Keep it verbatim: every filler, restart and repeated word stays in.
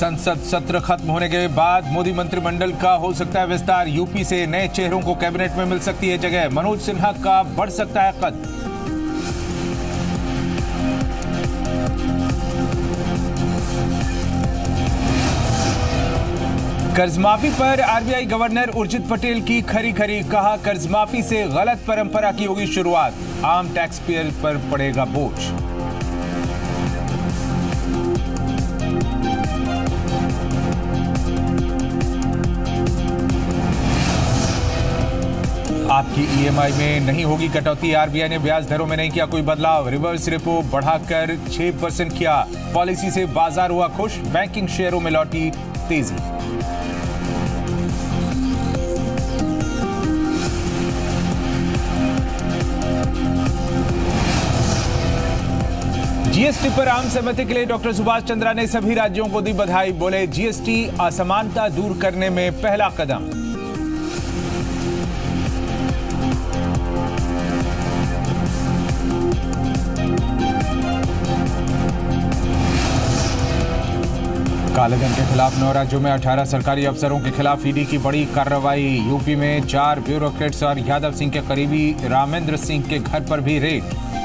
संसद सत्र खत्म होने के बाद मोदी मंत्रिमंडल का हो सकता है विस्तार। यूपी से नए चेहरों को कैबिनेट में मिल सकती है जगह। मनोज सिन्हा का बढ़ सकता है कद। कर्जमाफी पर आरबीआई गवर्नर उर्जित पटेल की खरी खरी। कहा कर्जमाफी से गलत परंपरा की होगी शुरुआत। आम टैक्स पेयर पर पड़ेगा बोझ। आपकी ईएमआई में नहीं होगी कटौती। आरबीआई ने ब्याज दरों में नहीं किया कोई बदलाव। रिवर्स रेपो बढ़ाकर छह परसेंट किया। पॉलिसी से बाजार हुआ खुश। बैंकिंग शेयरों में लौटी तेजी। जीएसटी पर आम सहमति के लिए डॉक्टर सुभाष चंद्रा ने सभी राज्यों को दी बधाई। बोले जीएसटी असमानता दूर करने में पहला कदम। कालेधन के खिलाफ नौ राज्यों में अठारह सरकारी अफसरों के खिलाफ ईडी की बड़ी कार्रवाई। यूपी में चार ब्यूरोक्रेट्स और यादव सिंह के करीबी रामेंद्र सिंह के घर पर भी रेड।